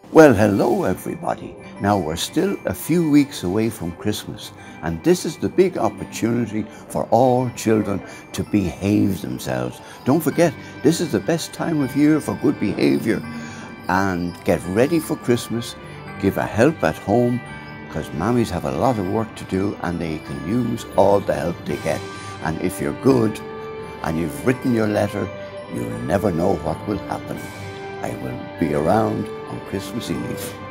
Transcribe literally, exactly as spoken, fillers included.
Well, hello everybody. Now we're still a few weeks away from Christmas, and this is the big opportunity for all children to behave themselves. Don't forget, this is the best time of year for good behavior. And get ready for Christmas, give a help at home, because mammies have a lot of work to do and they can use all the help they get. And if you're good and you've written your letter, you'll never know what will happen. I will be around on Christmas Eve.